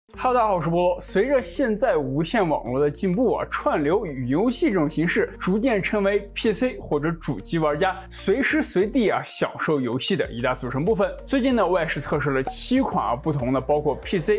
Hello， 大家好，我是菠萝。随着现在无线网络的进步串流与游戏这种形式逐渐成为 PC 或者主机玩家随时随地享受游戏的一大组成部分。最近呢，我也是测试了7款不同的，包括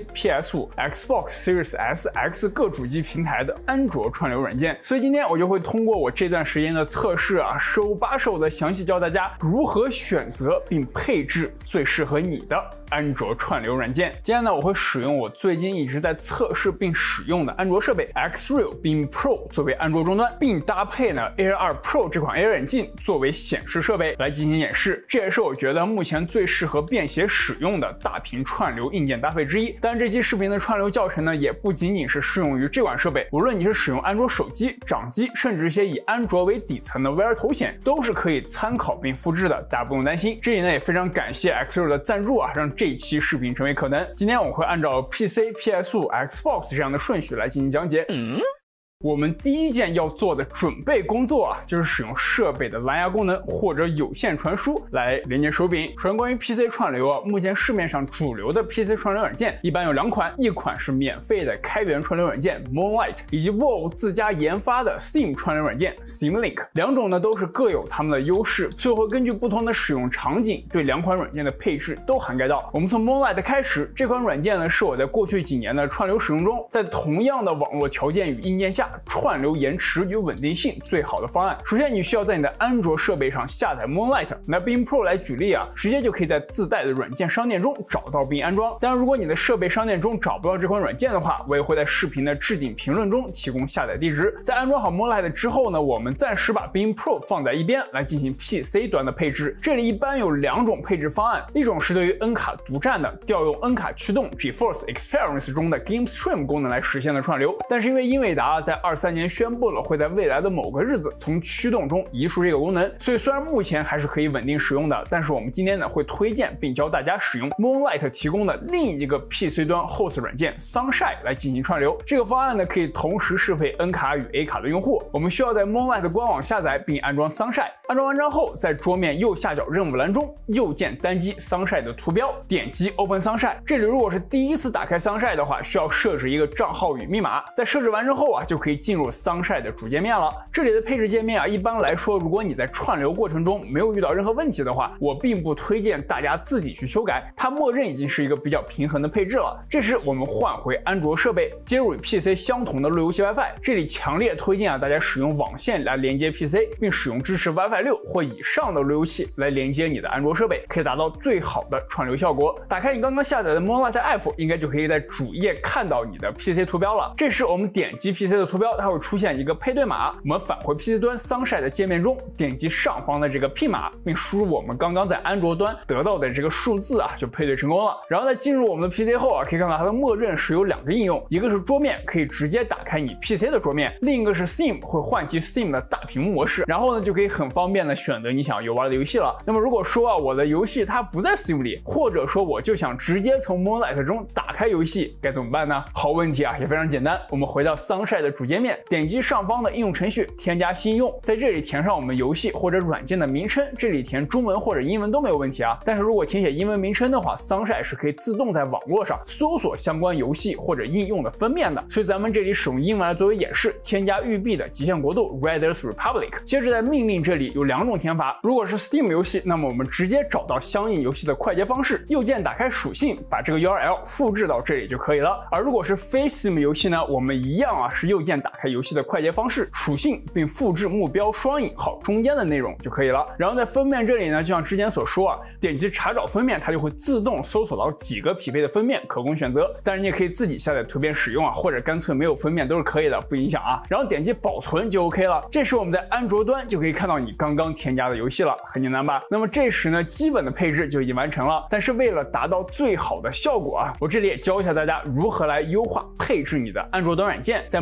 PC、PS5、Xbox Series S、X 各主机平台的安卓串流软件。所以今天我就会通过我这段时间的测试手把手的详细教大家如何选择并配置最适合你的安卓串流软件。今天呢，我会使用我最近一直在测试并使用的安卓设备 Xreal Beam Pro 作为安卓终端，并搭配呢 Air 2 Pro 这款 AR 眼镜作为显示设备来进行演示。这也是我觉得目前最适合便携使用的大屏串流硬件搭配之一。当然，这期视频的串流教程呢，也不仅仅是适用于这款设备，无论你是使用安卓手机、掌机，甚至一些以安卓为底层的 VR 头显，都是可以参考并复制的，大家不用担心。这里呢，也非常感谢 Xreal 的赞助让这一期视频成为可能。今天我会按照 PC、PS5、Xbox 这样的顺序来进行讲解。我们第一件要做的准备工作就是使用设备的蓝牙功能或者有线传输来连接手柄。首先，关于 PC 串流目前市面上主流的 PC 串流软件一般有2款，一款是免费的开源串流软件 Moonlight， 以及 Valve 自家研发的 Steam 串流软件 Steam Link。两种呢都是各有它们的优势，所以会根据不同的使用场景对2款软件的配置都涵盖到。我们从 Moonlight 开始，这款软件呢是我在过去几年的串流使用中，在同样的网络条件与硬件下串流延迟与稳定性最好的方案。首先，你需要在你的安卓设备上下载 Moonlight。拿 Beam Pro 来举例直接就可以在自带的软件商店中找到并安装。当然，如果你的设备商店中找不到这款软件的话，我也会在视频的置顶评论中提供下载地址。在安装好 Moonlight 之后呢，我们暂时把 Beam Pro 放在一边，来进行 PC 端的配置。这里一般有2种配置方案，一种是对于 N 卡独占的，调用 N 卡驱动 GeForce Experience 中的 Game Stream 功能来实现的串流。但是因为英伟达在23年宣布了会在未来的某个日子从驱动中移除这个功能，所以虽然目前还是可以稳定使用的，但是我们今天呢会推荐并教大家使用 Moonlight 提供的另一个 PC 端 host 软件 Sunshine 来进行串流。这个方案呢可以同时适配 N 卡与 A 卡的用户。我们需要在 Moonlight 官网下载并安装 Sunshine。安装完之后，在桌面右下角任务栏中右键单击 Sunshine 的图标，点击 Open Sunshine。这里如果是第一次打开 Sunshine 的话，需要设置一个账号与密码。在设置完之后就可以进入 Sunshine 的主界面了。这里的配置界面一般来说，如果你在串流过程中没有遇到任何问题的话，我并不推荐大家自己去修改，它默认已经是一个比较平衡的配置了。这时我们换回安卓设备，接入与 PC 相同的路由器 WiFi。这里强烈推荐大家使用网线来连接 PC， 并使用支持 WiFi 6或以上的路由器来连接你的安卓设备，可以达到最好的串流效果。打开你刚刚下载的 Moonlight App， 应该就可以在主页看到你的 PC 图标了。这时我们点击 PC 的图标，它会出现一个配对码，我们返回 PC 端 Sunshine 的界面中，点击上方的这个 P 码，并输入我们刚刚在安卓端得到的这个数字就配对成功了。然后在进入我们的 PC 后可以看到它的默认是有2个应用，一个是桌面，可以直接打开你 PC 的桌面，另一个是 Steam， 会唤起 Steam 的大屏幕模式，然后呢就可以很方便的选择你想游玩的游戏了。那么如果说我的游戏它不在 Steam 里，或者说我就想直接从 Moonlight 中打开游戏，该怎么办呢？好问题也非常简单，我们回到 Sunshine 的主界面，点击上方的应用程序添加新应用，在这里填上我们游戏或者软件的名称，这里填中文或者英文都没有问题但是如果填写英文名称的话， Sunshine 是可以自动在网络上搜索相关游戏或者应用的封面的，所以咱们这里使用英文来作为演示，添加育碧的极限国度 Riders Republic。 接着在命令这里有2种填法，如果是 Steam 游戏，那么我们直接找到相应游戏的快捷方式，右键打开属性，把这个 URL 复制到这里就可以了。而如果是非 Steam 游戏呢，我们一样是右键打开游戏的快捷方式，属性并复制目标双引号中间的内容就可以了。然后在封面这里呢，就像之前所说点击查找封面，它就会自动搜索到几个匹配的封面可供选择。当然你也可以自己下载图片使用或者干脆没有封面都是可以的，不影响然后点击保存就 OK 了。这时我们在安卓端就可以看到你刚刚添加的游戏了，很简单吧？那么这时呢，基本的配置就已经完成了。但是为了达到最好的效果我这里也教一下大家如何来优化配置你的安卓端软件。在 Moonlight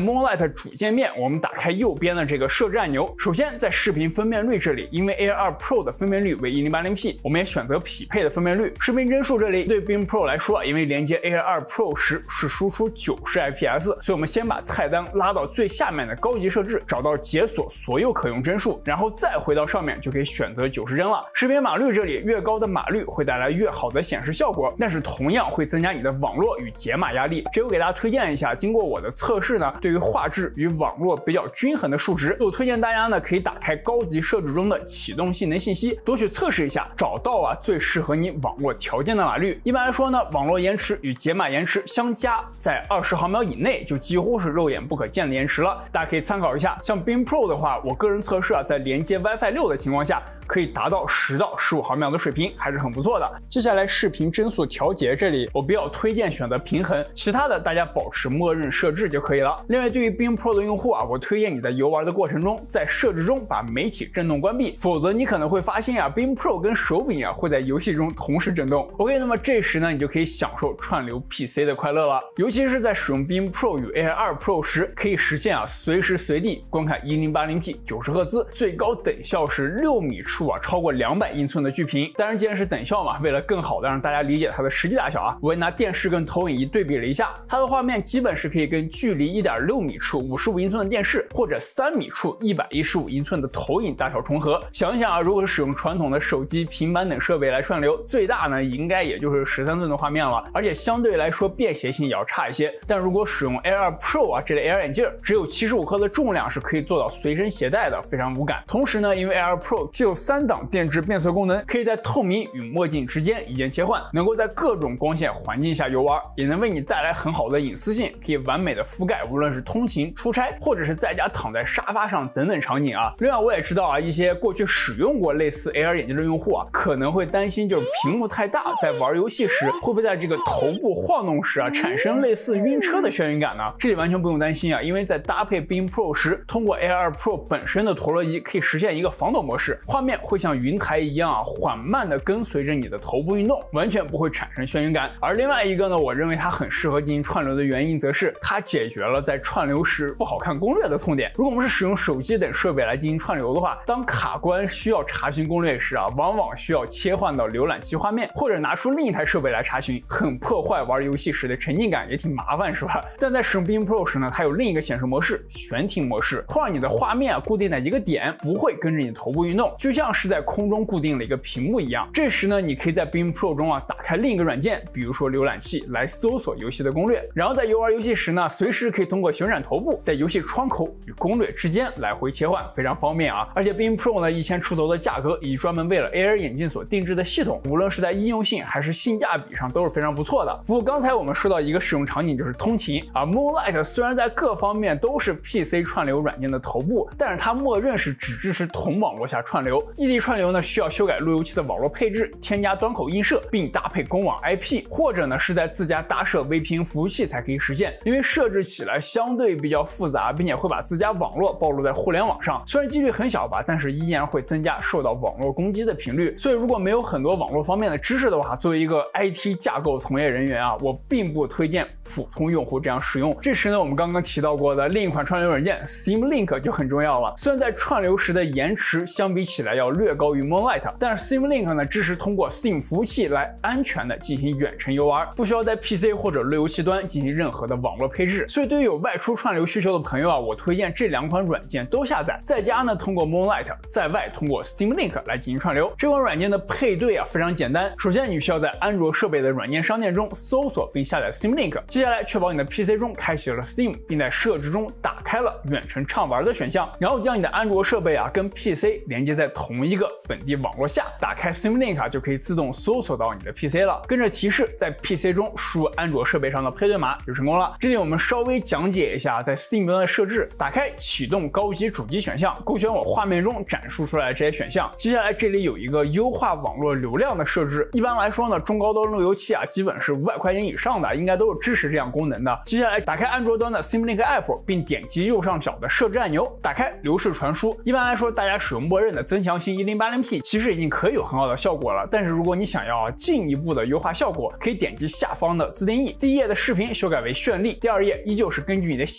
在主界面，我们打开右边的这个设置按钮，首先在视频分辨率这里，因为 Air 2 Pro 的分辨率为 1080p， 我们也选择匹配的分辨率。视频帧数这里对 Bing Pro 来说，因为连接 Air 2 Pro 时是输出90 IPS， 所以我们先把菜单拉到最下面的高级设置，找到解锁所有可用帧数，然后再回到上面就可以选择90帧了。视频码率这里越高的码率会带来越好的显示效果，但是同样会增加你的网络与解码压力。这我给大家推荐一下，经过我的测试呢，对于画质与网络比较均衡的数值，我推荐大家呢可以打开高级设置中的启动性能信息，多去测试一下，找到最适合你网络条件的码率。一般来说呢，网络延迟与解码延迟相加在20毫秒以内，就几乎是肉眼不可见的延迟了。大家可以参考一下。像 Bing Pro 的话，我个人测试在连接 WiFi 6的情况下，可以达到10到15毫秒的水平，还是很不错的。接下来视频帧数调节这里，我比较推荐选择平衡，其他的大家保持默认设置就可以了。另外，对于 Bing Pro 的用户我推荐你在游玩的过程中，在设置中把媒体震动关闭，否则你可能会发现Bing Pro 跟手柄会在游戏中同时震动。OK， 那么这时呢，你就可以享受串流 PC 的快乐了。尤其是在使用 Bing Pro 与 Air 2 Pro 时，可以实现随时随地观看 1080p 90赫兹，最高等效是6米处超过200英寸的巨屏。当然，既然是等效嘛，为了更好的让大家理解它的实际大小我也拿电视跟投影仪对比了一下，它的画面基本是可以跟距离 1.6米处55英寸的电视，或者3米处115英寸的投影大小重合。想一想如果是使用传统的手机、平板等设备来串流，最大呢应该也就是13寸的画面了，而且相对来说便携性也要差一些。但如果使用 Air 2 Pro 这类 AR 眼镜，只有75克的重量是可以做到随身携带的，非常无感。同时呢，因为 Air 2 Pro 具有3档电致变色功能，可以在透明与墨镜之间一键切换，能够在各种光线环境下游玩，也能为你带来很好的隐私性，可以完美的覆盖无论是通勤、出差，或者是在家躺在沙发上等等场景另外，我也知道一些过去使用过类似 AR 眼镜的用户可能会担心就是屏幕太大，在玩游戏时会不会在这个头部晃动时产生类似晕车的眩晕感呢？这里完全不用担心因为在搭配 Bing Pro 时，通过 Air 2 Pro 本身的陀螺仪可以实现一个防抖模式，画面会像云台一样缓慢的跟随着你的头部运动，完全不会产生眩晕感。而另外一个呢，我认为它很适合进行串流的原因，则是它解决了在串流时不好看攻略的痛点。如果我们是使用手机等设备来进行串流的话，当卡关需要查询攻略时往往需要切换到浏览器画面，或者拿出另一台设备来查询，很破坏玩游戏时的沉浸感，也挺麻烦是吧？但在使用 Bing Pro 时呢，它有另一个显示模式，悬停模式，会让你的画面固定在一个点，不会跟着你头部运动，就像是在空中固定了一个屏幕一样。这时呢，你可以在 Bing Pro 中打开另一个软件，比如说浏览器，来搜索游戏的攻略，然后在游玩游戏时呢，随时可以通过旋转头部在游戏窗口与攻略之间来回切换，非常方便而且 Bing Pro 呢1000出头的价格，以及专门为了 AR 眼镜所定制的系统，无论是在应用性还是性价比上都是非常不错的。不过刚才我们说到一个使用场景就是通勤Moonlight 虽然在各方面都是 PC 串流软件的头部，但是它默认是只支持同网络下串流，异地串流呢需要修改路由器的网络配置，添加端口映射，并搭配公网 IP， 或者呢是在自家搭设 VPN 服务器才可以实现。因为设置起来相对比较复杂，并且会把自家网络暴露在互联网上，虽然几率很小吧，但是依然会增加受到网络攻击的频率。所以如果没有很多网络方面的知识的话，作为一个 IT 架构从业人员我并不推荐普通用户这样使用。这时呢，我们刚刚提到过的另一款串流软件 Steam Link 就很重要了。虽然在串流时的延迟相比起来要略高于 Moonlight， 但是 Steam Link 呢支持通过 Steam 服务器来安全的进行远程游玩，不需要在 PC 或者路由器端进行任何的网络配置。所以对于有外出串流需求的朋友我推荐这2款软件都下载，在家呢通过 Moonlight， 在外通过 Steam Link 来进行串流。这款软件的配对非常简单，首先你需要在安卓设备的软件商店中搜索并下载 Steam Link， 接下来确保你的 PC 中开启了 Steam， 并在设置中打开了远程畅玩的选项，然后将你的安卓设备跟 PC 连接在同一个本地网络下，打开 Steam Link 就可以自动搜索到你的 PC 了。跟着提示在 PC 中输入安卓设备上的配对码就成功了。这里我们稍微讲解一下在 Steam 端的设置，打开启动高级主机选项，勾选我画面中展示出来的这些选项。接下来这里有一个优化网络流量的设置，一般来说呢，中高端路由器基本是500块钱以上的，应该都是支持这样功能的。接下来打开安卓端的 Steam Link App， 并点击右上角的设置按钮，打开流式传输。一般来说，大家使用默认的增强型 1080p 其实已经可以有很好的效果了，但是如果你想要进一步的优化效果，可以点击下方的自定义，第一页的视频修改为绚丽，第2页依旧是根据你的显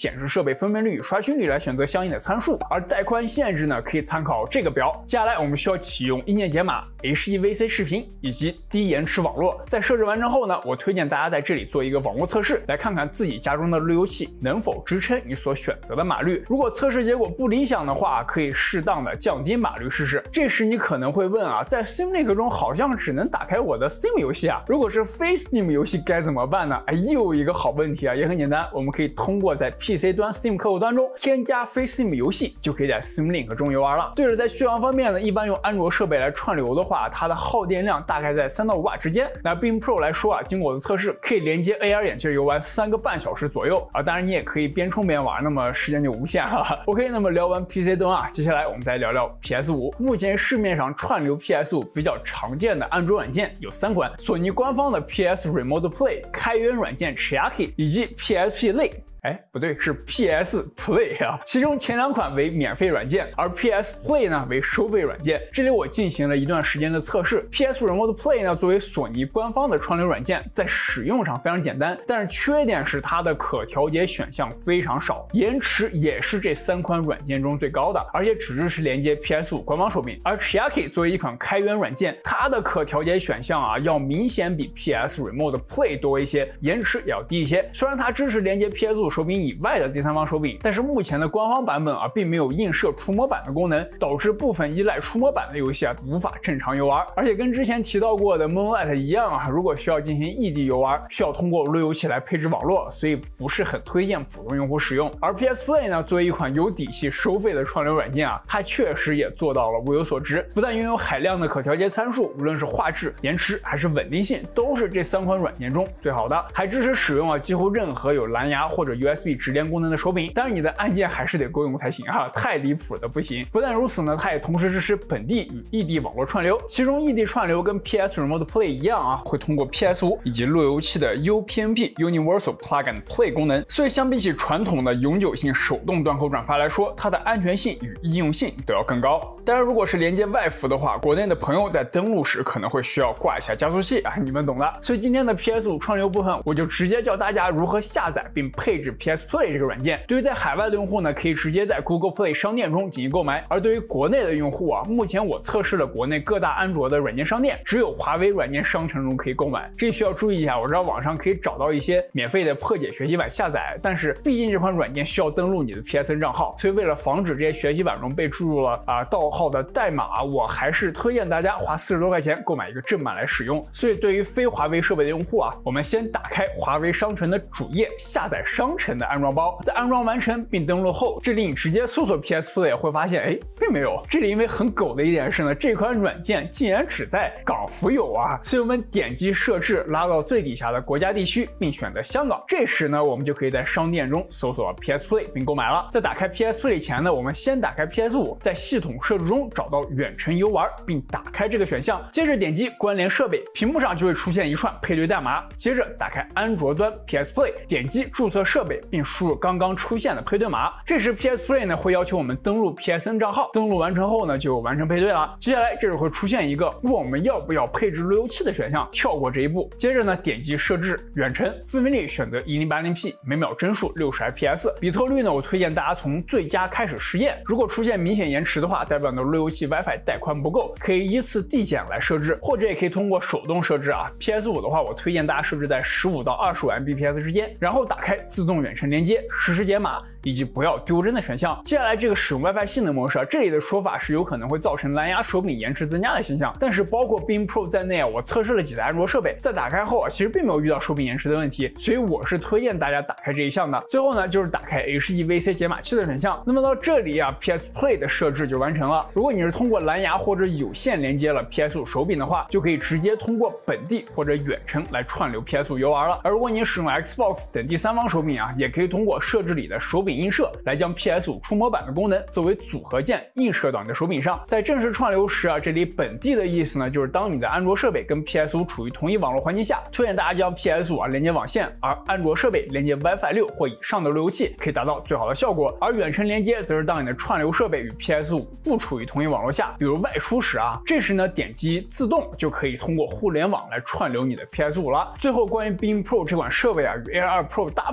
显示设备分辨率与刷新率来选择相应的参数，而带宽限制呢可以参考这个表。接下来我们需要启用意念解码、H.EVC 视频以及低延迟网络。在设置完成后呢，我推荐大家在这里做一个网络测试，来看看自己家中的路由器能否支撑你所选择的码率。如果测试结果不理想的话，可以适当的降低码率试试。这时你可能会问啊，在 SteamLink 中好像只能打开我的 Steam 游戏啊，如果是非 Steam 游戏该怎么办呢？又一个好问题啊，也很简单，我们可以通过在 PC 端 Steam 客户端中添加非 Steam 游戏，就可以在 SteamLink 中游玩了。对了，在续航方面呢，一般用安卓设备来串流的话，它的耗电量大概在3到5瓦之间。那 Beam Pro 来说啊，经过我的测试，可以连接 AR 眼镜游玩3个半小时左右啊。当然你也可以边充边玩，那么时间就无限了。OK， 那么聊完 PC 端啊，接下来我们再聊聊 PS5。目前市面上串流 PS5 比较常见的安卓软件有3款：索尼官方的 PS Remote Play 开源软件 Chiaki 以及 PSP Lite。不对，是 PS Play 啊，其中前2款为免费软件，而 PS Play 呢为收费软件。这里我进行了一段时间的测试。PS Remote Play 呢作为索尼官方的串流软件，在使用上非常简单，但是缺点是它的可调节选项非常少，延迟也是这3款软件中最高的，而且只支持连接 PS5 官方手柄。而 Chiaki 作为一款开源软件，它的可调节选项啊要明显比 PS Remote Play 多一些，延迟也要低一些。虽然它支持连接 PS5 手柄以外的第三方手柄，但是目前的官方版本啊，并没有映射触摸板的功能，导致部分依赖触摸板的游戏啊无法正常游玩。而且跟之前提到过的 Moonlight 一样啊，如果需要进行异地游玩，需要通过路由器来配置网络，所以不是很推荐普通用户使用。而 PS Play 呢，作为一款有底气收费的串流软件啊，它确实也做到了物有所值，不但拥有海量的可调节参数，无论是画质、延迟还是稳定性，都是这3款软件中最好的，还支持使用几乎任何有蓝牙或者 USB 直连功能的手柄，当然你的按键还是得够用才行啊，太离谱的不行。不但如此呢，它也同时支持本地与异地网络串流，其中异地串流跟 PS Remote Play 一样啊，会通过 PS5 以及路由器的 UPnP Universal Plug and Play 功能，所以相比起传统的永久性手动端口转发来说，它的安全性与应用性都要更高。当然，如果是连接外服的话，国内的朋友在登录时可能会需要挂一下加速器啊，你们懂的。所以今天的 PS5 串流部分，我就直接教大家如何下载并配置 PS Play 这个软件。对于在海外的用户呢，可以直接在 Google Play 商店中进行购买。而对于国内的用户啊，目前我测试了国内各大安卓的软件商店，只有华为软件商城中可以购买。这需要注意一下，我知道网上可以找到一些免费的破解学习版下载，但是毕竟这款软件需要登录你的 PSN 账号，所以为了防止这些学习版中被注入了盗号的代码，我还是推荐大家花40多块钱购买一个正版来使用。所以对于非华为设备的用户啊，我们先打开华为商城的主页，下载商城的安装包，在安装完成并登录后，这里你直接搜索 PS Play 会发现，并没有。这里因为很狗的一点是呢，这款软件竟然只在港服有啊，所以我们点击设置，拉到最底下的国家地区，并选择香港。这时呢，我们就可以在商店中搜索 PS Play 并购买了。在打开 PS Play 前呢，我们先打开 PS5，在系统设置中找到远程游玩，并打开这个选项，接着点击关联设备，屏幕上就会出现一串配对代码。接着打开安卓端 PS Play， 点击注册设备，并输入刚刚出现的配对码。这时 PS Play 呢会要求我们登录 PSN 账号，登录完成后呢就完成配对了。接下来这里会出现一个问我们要不要配置路由器的选项，跳过这一步。接着呢点击设置远程分辨率，选择 1080p， 每秒帧数60 fps， 比特率呢我推荐大家从最佳开始实验，如果出现明显延迟的话，代表你的路由器 WiFi 带宽不够，可以依次递减来设置，或者也可以通过手动设置啊。PS5 的话，我推荐大家设置在15到25 Mbps 之间，然后打开自动远程连接、实时解码以及不要丢帧的选项。接下来这个使用 WiFi 性能模式啊，这里的说法是有可能会造成蓝牙手柄延迟增加的现象，但是包括 Beam Pro 在内啊，我测试了几台安卓设备，在打开后啊，其实并没有遇到手柄延迟的问题，所以我是推荐大家打开这一项的。最后呢，就是打开 H.EVC 解码器的选项。那么到这里啊 ，PS Play 的设置就完成了。如果你是通过蓝牙或者有线连接了 PS5 手柄的话，就可以直接通过本地或者远程来串流 PS5 游玩了。而如果你使用 Xbox 等第三方手柄啊，也可以通过设置里的手柄映射来将 PS5 触摸板的功能作为组合键映射到你的手柄上。在正式串流时啊，这里本地的意思呢，就是当你的安卓设备跟 PS5 处于同一网络环境下，推荐大家将 PS5 连接网线，而安卓设备连接 WiFi 6或以上的路由器，可以达到最好的效果。而远程连接则是当你的串流设备与 PS5 不处于同一网络下，比如外出时啊，这时呢点击自动就可以通过互联网来串流你的 PS5 了。最后关于 Beam Pro 这款设备啊与 Air 2 Pro 搭配的时候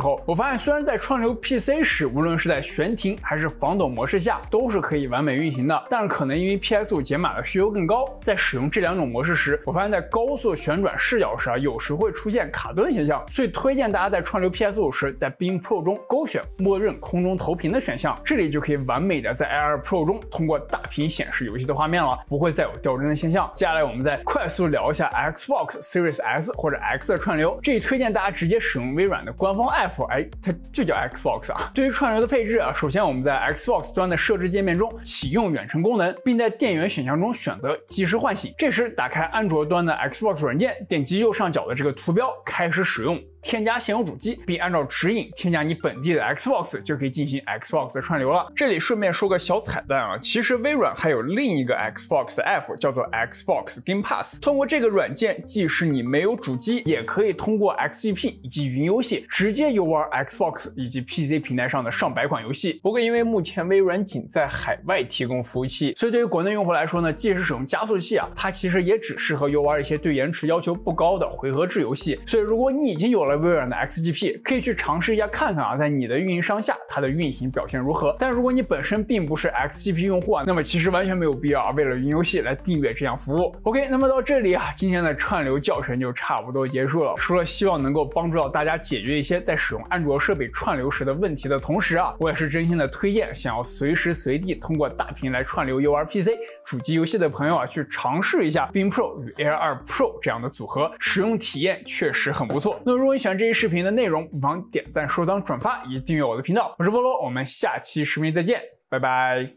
后，我发现虽然在串流 PC 时，无论是在悬停还是防抖模式下，都是可以完美运行的，但是可能因为 PS5 解码的需求更高，在使用这2种模式时，我发现在高速旋转视角时有时会出现卡顿现象，所以推荐大家在串流 PS5 时，在 Bing Pro 中勾选默认空中投屏的选项，这里就可以完美的在 Air Pro 中通过大屏显示游戏的画面了，不会再有掉帧的现象。接下来我们再快速聊一下 Xbox Series S 或者 X 的串流，这里推荐大家直接使用微软的官方 App， 它就叫 Xbox 啊。对于串流的配置首先我们在 Xbox 端的设置界面中启用远程功能，并在电源选项中选择即时唤醒。这时打开安卓端的 Xbox 软件，点击右上角的这个图标，开始使用添加现有主机，并按照指引添加你本地的 Xbox， 就可以进行 Xbox 的串流了。这里顺便说个小彩蛋其实微软还有另一个 Xbox 的 App 叫做 Xbox Game Pass， 通过这个软件，即使你没有主机，也可以通过 XGP 以及云游戏直接游玩 Xbox 以及 PC 平台上的上百款游戏。不过因为目前微软仅在海外提供服务器，所以对于国内用户来说呢，即使使用加速器它其实也只适合游玩一些对延迟要求不高的回合制游戏。所以如果你已经有了微软的 XGP， 可以去尝试一下看看在你的运营商下它的运行表现如何。但如果你本身并不是 XGP 用户那么其实完全没有必要为了云游戏来订阅这项服务。OK， 那么到这里今天的串流教程就差不多结束了。除了希望能够帮助到大家解决一些在使用安卓设备串流时的问题的同时我也是真心的推荐想要随时随地通过大屏来串流游玩 PC 主机游戏的朋友去尝试一下 Bing Pro 与 Air 2 Pro 这样的组合，使用体验确实很不错。那如果你喜欢这一视频的内容，不妨点赞、收藏、转发以及订阅我的频道。我是菠萝，我们下期视频再见，拜拜。